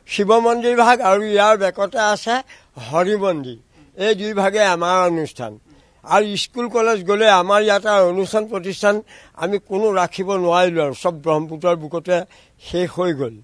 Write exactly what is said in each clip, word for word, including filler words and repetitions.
শিৱ মন্দিৰ ভাগ আৰু ইয়াৰ বেকতে আছে হৰি মন্দিৰ। এই দুই ভাগে আমাৰ অনুষ্ঠান। আৰু স্কুল কলেজ গ'লে আমাৰ ইয়াত অনুষ্ঠান প্ৰতিষ্ঠান আমি কোনো ৰাখিব নোৱাৰিলোঁ আৰু চব ব্ৰহ্মপুত্ৰৰ বুকতে শেষ হৈ গ'ল।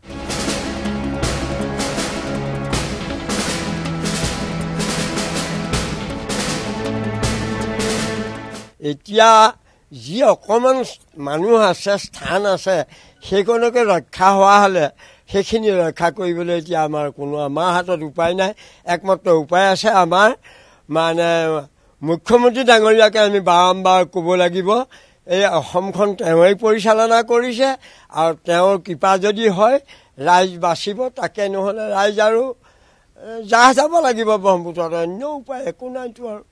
এতিয়া যি অকণমান মানুহ আছে, স্থান আছে, সেইকণকে ৰক্ষা হোৱা হ'লে সেইখিনি ৰক্ষা কৰিবলৈ এতিয়া আমাৰ কোনো আমাৰ হাতত উপায় নাই। একমাত্ৰ উপায় আছে আমাৰ মানে মুখ্যমন্ত্ৰী ডাঙৰীয়াকে আমি বাৰম্বাৰ ক'ব লাগিব, এই অসমখন তেওঁৱেই পৰিচালনা কৰিছে আৰু তেওঁৰ কৃপা যদি হয় ৰাইজ বাচিব, তাকে নহ'লে ৰাইজ আৰু জাহ যাব লাগিব ব্ৰহ্মপুত্ৰত, অন্য উপায় একো নাইতো আৰু।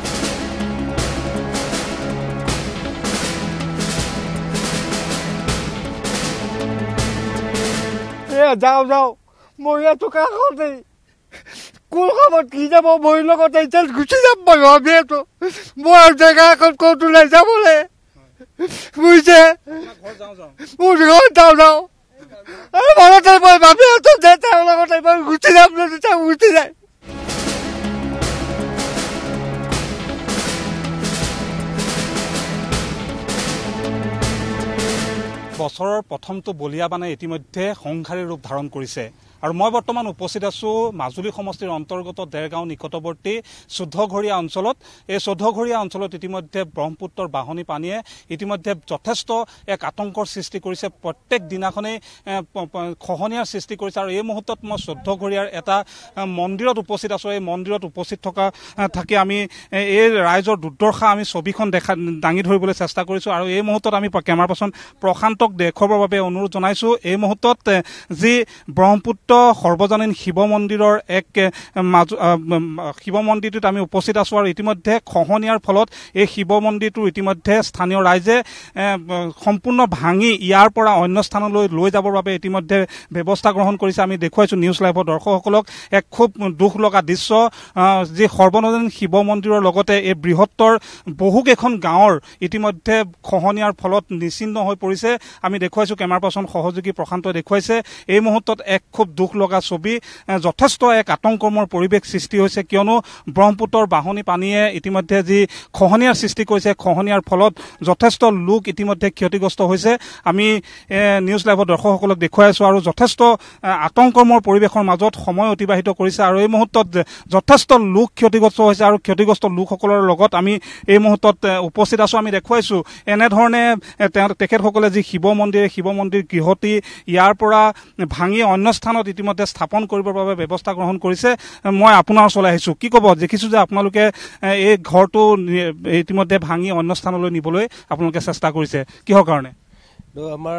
যাওঁ যাওঁ মই ইয়াতো কাষতেই, কোন সময়ত কি যাব মোৰ লগতে এতিয়া গুচি যাম মই ভাবিয়েতো। মই জেগা এখন ক'ত ওলাই যাবলৈ বুজিছে, মোৰ ঘৰত যাওঁ যাওঁ মনতে মই ভাবি আছো যে তেওঁৰ লগতে মই গুচি যাম, যদি তেওঁ গুচি যায়। বছৰৰ প্ৰথমটো বলিয়াবানে ইতিমধ্যে সংঘাৰী ৰূপ ধাৰণ কৰিছে আৰু মই বৰ্তমান উপস্থিত আছো মাজুলী সমষ্টিৰ অন্তৰ্গত দেৰগাঁও নিকটৱৰ্তী চৈধ্যঘৰীয়া অঞ্চলত। এই চৈধ্যঘৰীয়া অঞ্চলত ইতিমধ্যে ব্ৰহ্মপুত্ৰৰ বাঢ়নী পানীয়ে ইতিমধ্যে যথেষ্ট এক আতংকৰ সৃষ্টি কৰিছে। প্ৰত্যেক দিনাখনেই খহনীয়াৰ সৃষ্টি কৰিছে আৰু এই মুহূৰ্তত মই চৈধ্যঘৰীয়াৰ এটা মন্দিৰত উপস্থিত আছো। এই মন্দিৰত উপস্থিত থকা থাকি আমি এই ৰাইজৰ দুৰ্দশা আমি ছবিখন দেখা দাঙি ধৰিবলৈ চেষ্টা কৰিছো আৰু এই মুহূৰ্তত আমি কেমেৰা পাৰ্চন প্ৰশান্তক দেখুৱাবৰ বাবে অনুৰোধ জনাইছো। এই মুহূৰ্তত যি ব্ৰহ্মপুত্ৰ সৰ্বজনীন শিৱ মন্দিৰৰ এক শিৱ মন্দিৰটোত আমি উপস্থিত আছো আৰু ইতিমধ্যে খহনীয়াৰ ফলত এই শিৱ মন্দিৰটো ইতিমধ্যে স্থানীয় ৰাইজে সম্পূৰ্ণ ভাঙি ইয়াৰ পৰা অন্য স্থানলৈ লৈ যাবৰ বাবে ইতিমধ্যে ব্যৱস্থা গ্ৰহণ কৰিছে। আমি দেখুৱাইছো নিউজ লাইভৰ দৰ্শকসকলক এক খুব দুখ লগা দৃশ্য, যি সৰ্বজনীন শিৱ মন্দিৰৰ লগতে এই বৃহত্তৰ বহুকেইখন গাঁৱৰ ইতিমধ্যে খহনীয়াৰ ফলত নিশ্চিন্ন হৈ পৰিছে। আমি দেখুৱাইছো, কেমেৰা পাৰ্চন সহযোগী প্ৰশান্তই দেখুৱাইছে। এই মুহূৰ্তত এক খুব দুখ লগা ছবি, যথেষ্ট এক আতংকময় পৰিৱেশ সৃষ্টি হৈছে, কিয়নো ব্ৰহ্মপুত্ৰৰ বাঢ়নী পানীয়ে ইতিমধ্যে যি খহনীয়াৰ সৃষ্টি কৰিছে, খহনীয়াৰ ফলত যথেষ্ট লোক ইতিমধ্যে ক্ষতিগ্ৰস্ত হৈছে। আমি নিউজ লাইভৰ দৰ্শকসকলক দেখুৱাই আছো আৰু যথেষ্ট আতংকময় পৰিৱেশৰ মাজত সময় অতিবাহিত কৰিছে আৰু এই মুহূৰ্তত যথেষ্ট লোক ক্ষতিগ্ৰস্ত হৈছে আৰু ক্ষতিগ্ৰস্ত লোকসকলৰ লগত আমি এই মুহূৰ্তত উপস্থিত আছো। আমি দেখুৱাইছো এনেধৰণে তেওঁ তেখেতসকলে যি শিৱ মন্দিৰ শিৱ মন্দিৰ গৃহটি ইয়াৰ পৰা ভাঙি অন্য স্থানত ইতিমধ্যে স্থাপন কৰিবৰ বাবে ব্যৱস্থা গ্ৰহণ কৰিছে। মই আপোনাৰ ওচৰলৈ আহিছো, কি ক'ব? দেখিছো যে আপোনালোকে এই ঘৰটো ইতিমধ্যে ভাঙি অন্য স্থানলৈ নিবলৈ আপোনালোকে চেষ্টা কৰিছে, কিহৰ কাৰণে? আমাৰ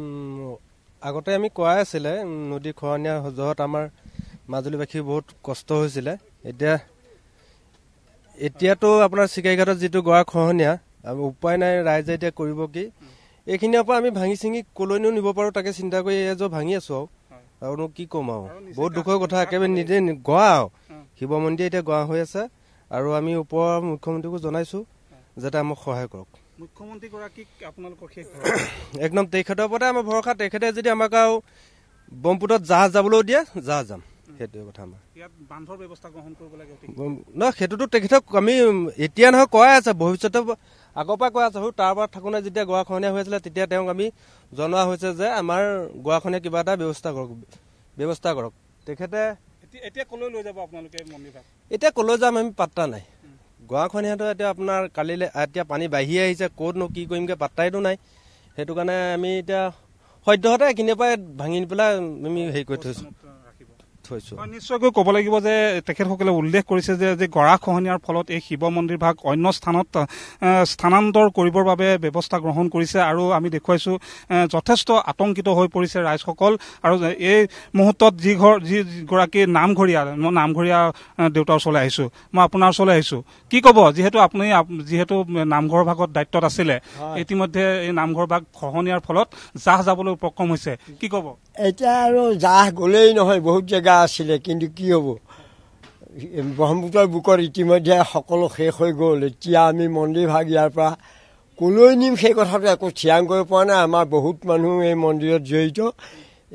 আগতে আমি কোৱাই আছিলে, নদী খহনীয়া জহত আমাৰ মাজুলীবাসী বহুত কষ্ট হৈছিলে। এতিয়া এতিয়াতো আপোনাৰ চিকাৰীঘাটত যিটো গৰা খহনীয়া, উপায় নাই, ৰাইজে এতিয়া কৰিব কি? এইখিনিৰ পৰা আমি ভাঙি চিঙি কলৈনো নিব পাৰো তাকে চিন্তা কৰি এযোৰ ভাঙি আছো আৰু আৰুনো কি ক'ম আৰু। বহুত দুখৰ কথা, একেবাৰে নিজে গোৱা আৰু শিৱ মন্দিৰ এতিয়া গোৱা হৈ আছে আৰু আমি ওপৰৰ মুখ্যমন্ত্ৰীকো জনাইছো যাতে আমাক সহায় কৰক। মুখ্যমন্ত্ৰী গৰাকীক আপোনালোকৰ একদম তেখেতৰ ওপৰতে আমাৰ ভৰসা। তেখেতে যদি আমাক আৰু ব্ৰহ্মপুত্ৰত জাহাজ যাবলৈও দিয়ে, জাহাজ যাম, সেইটোৱে কথা আমাৰ। বান্ধৰ ব্যৱস্থা গ্ৰহণ কৰিব লাগে নহয়, সেইটোতো তেখেতক আমি এতিয়া নহয় কোৱাই আছে, ভৱিষ্যতে আগৰ পৰা কৈ আছে। তাৰ পৰা থাকোঁতে যেতিয়া গৰাখহনীয়া হৈ আছিলে তেতিয়া তেওঁক আমি জনোৱা হৈছে যে আমাৰ গৰাখহনীয়া কিবা এটা ব্যৱস্থা কৰক ব্যৱস্থা কৰক তেখেতে। এতিয়া কলৈ লৈ যাব আপোনালোকে মন্দিৰভাগ? এতিয়া কলৈ যাম আমি পাত্তা নাই। গৰাখহনীয়াটো এতিয়া আপোনাৰ কালিলৈ এতিয়া পানী বাঢ়ি আহিছে, ক'তনো কি কৰিমগৈ পাত্তাইতো নাই। সেইটো কাৰণে আমি এতিয়া সদ্যহতে এইখিনিৰ পৰাই ভাঙি পেলাই আমি হেৰি কৰি থৈছোঁ। নিশ্চয়কৈ ক'ব লাগিব যে তেখেতসকলে উল্লেখ কৰিছে যে যে গৰাখহনীয়াৰ ফলত এই শিৱ মন্দিৰ ভাগ অন্য স্থানত স্থানান্তৰ কৰিবৰ বাবে ব্যৱস্থা গ্ৰহণ কৰিছে আৰু আমি দেখুৱাইছো যথেষ্ট আতংকিত হৈ পৰিছে ৰাইজসকল। আৰু এই মুহূৰ্তত যি ঘৰ যিগৰাকী নামঘৰীয়া, মই নামঘৰীয়া দেউতাৰ ওচৰলৈ আহিছো, মই আপোনাৰ ওচৰলৈ আহিছো, কি ক'ব? যিহেতু আপুনি যিহেতু নামঘৰ ভাগত দায়িত্বত আছিলে, ইতিমধ্যে এই নামঘৰ ভাগ খহনীয়াৰ ফলত জাহ যাবলৈ উপক্ৰম হৈছে, কি ক'ব? এতিয়া আৰু জাহ গ'লেই নহয়, বহুত জেগা আছিলে, কিন্তু কি হ'ব, ব্ৰহ্মপুত্ৰৰ বুকত ইতিমধ্যে সকলো শেষ হৈ গ'ল। এতিয়া আমি মন্দিৰ ভাগ ইয়াৰ পৰা কলৈ নিম সেই কথাটো একো থিৰাং কৰিব পৰা নাই। আমাৰ বহুত মানুহ এই মন্দিৰত জড়িত।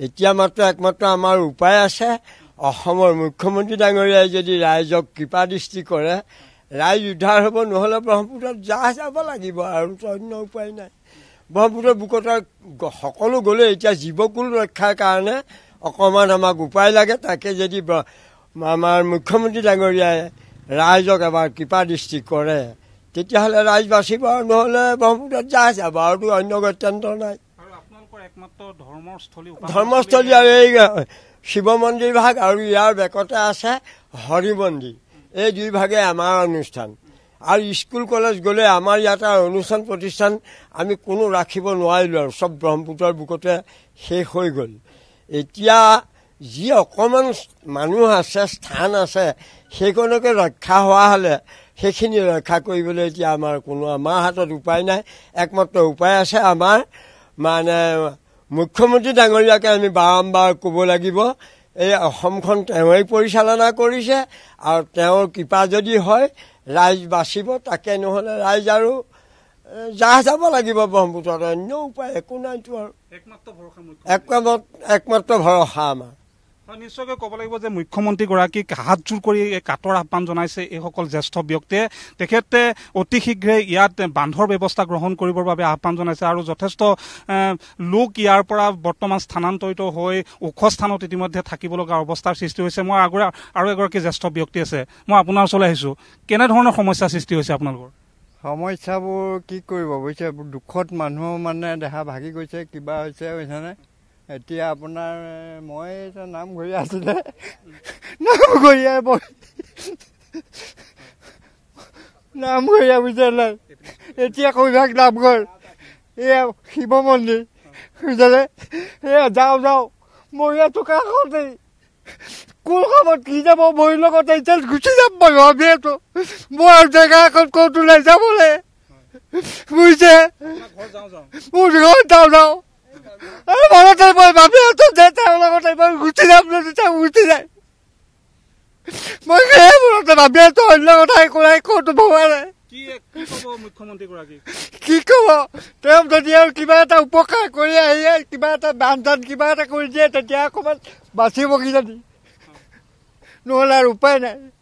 এতিয়া মাত্ৰ একমাত্ৰ আমাৰ উপায় আছে অসমৰ মুখ্যমন্ত্ৰী ডাঙৰীয়াই যদি ৰাইজক কৃপা দৃষ্টি কৰে ৰাইজ উদ্ধাৰ হ'ব, নহ'লে ব্ৰহ্মপুত্ৰত জাহ যাব লাগিব আৰু অন্য উপায় নাই। ব্ৰহ্মপুত্ৰৰ বুকত সকলো গ'লে এতিয়া জীৱকুল ৰক্ষাৰ কাৰণে অকণমান আমাক উপায় লাগে। তাকে যদি আমাৰ মুখ্যমন্ত্ৰী ডাঙৰীয়াই ৰাইজক এবাৰ কৃপা দৃষ্টি কৰে তেতিয়াহ'লে ৰাইজ বাচিব, আৰু নহ'লে ব্ৰহ্মপুত্ৰত জাহ যাব আৰু অন্য গত্যন্তৰ নাই। ধৰ্মস্থলী আৰু এই শিৱ মন্দিৰ ভাগ আৰু ইয়াৰ বেকতে আছে হৰি মন্দিৰ, এই দুই ভাগে আমাৰ অনুষ্ঠান। আৰু স্কুল কলেজ গ'লে আমাৰ ইয়াত অনুষ্ঠান প্ৰতিষ্ঠান আমি কোনো ৰাখিব নোৱাৰিলোঁ আৰু চব ব্ৰহ্মপুত্ৰৰ বুকতে শেষ হৈ গ'ল। এতিয়া যি অকণমান মানুহ আছে, স্থান আছে, সেইকণকে ৰক্ষা হোৱা হ'লে সেইখিনি ৰক্ষা কৰিবলৈ এতিয়া আমাৰ কোনো আমাৰ হাতত উপায় নাই। একমাত্ৰ উপায় আছে আমাৰ মানে মুখ্যমন্ত্ৰী ডাঙৰীয়াকে আমি বাৰম্বাৰ ক'ব লাগিব, এই অসমখন তেওঁৱেই পৰিচালনা কৰিছে আৰু তেওঁৰ কৃপা যদি হয় ৰাইজ বাচিব, তাকে নহ'লে ৰাইজ আৰু জাহ যাব লাগিব ব্ৰহ্মপুত্ৰত, অন্য উপায় একো নাইতো আৰু। একমাত্ৰ ভৰসা আমাৰ। নিশ্চয়কৈ ক'ব লাগিব যে মুখ্যমন্ত্ৰীগৰাকীক হাতযোৰ কৰি কাটৰ আহ্বান জনাইছে এইসকল জ্যেষ্ঠ ব্যক্তিয়ে। তেখেতে অতি শীঘ্ৰে ইয়াত বান্ধৰ ব্যৱস্থা গ্ৰহণ কৰিবৰ বাবে আহ্বান জনাইছে আৰু যথেষ্ট লোক ইয়াৰ পৰা বৰ্তমান স্থানান্তৰিত হৈ ওখ স্থানত ইতিমধ্যে থাকিব লগা অৱস্থাৰ সৃষ্টি হৈছে। মই আগৰে আৰু এগৰাকী জ্যেষ্ঠ ব্যক্তি আছে, মই আপোনাৰ ওচৰলৈ আহিছোঁ। কেনেধৰণৰ সমস্যাৰ সৃষ্টি হৈছে আপোনালোকৰ? সমস্যাবোৰ কি কৰিব বুজিছে, দুখত মানুহ মানে দেহা ভাগি গৈছে, কিবা হৈছে বুজিছেনে। এতিয়া আপোনাৰ মই এতিয়া নামঘৰীয়া আছিলে, নামঘৰীয়া মই নামঘৰীয়া বুজিছে নাই, এতিয়া কৈভাগ নামঘৰ, এয়া শিৱ মন্দিৰ বুজিছেনে, এয়া যাওঁ যাওঁ মই ইয়াতো কাষতেই কোন সময়ত কি যাব মোৰ লগতে এতিয়া গুচি যাম মই ভাবি আছো। মই জেগা এখন ক'ত ওলাই যাবলৈ বুজিছে, মোৰ ঘৰত যাওঁ যাওঁ মনতে মই ভাবি আছো যে তেওঁৰ লগতে মই গুচি যাম, যদি তেওঁ গুচি যায় মই সেই মনতে ভাবি আছো, অন্য কথা একো নাই, ক'তো ভবা নাই। কি কব, তেওঁ যদি আৰু কিবা এটা উপকাৰ কৰি আহি কিবা এটা বান চান কিবা এটা কৰি দিয়ে তেতিয়া অকণমান বাচিব কিজানি, নহ'লে আৰু উপায় নাই।